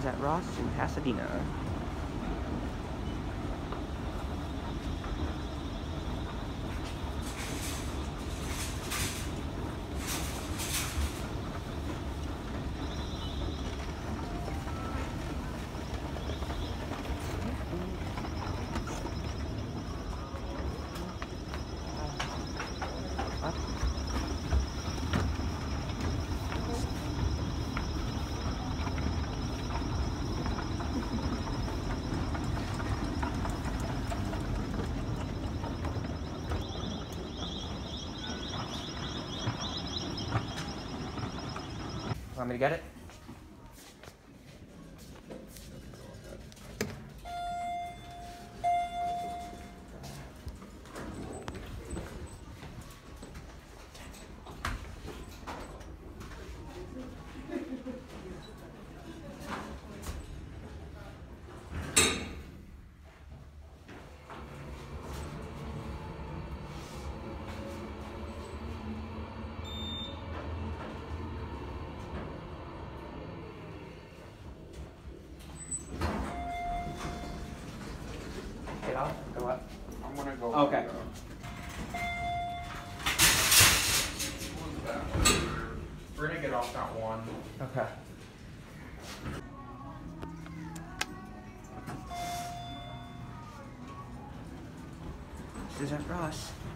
at Ross in Pasadena. Want me to get it? Get off or what? I'm gonna go. Okay. We're gonna get off that one. Okay. This is at Ross.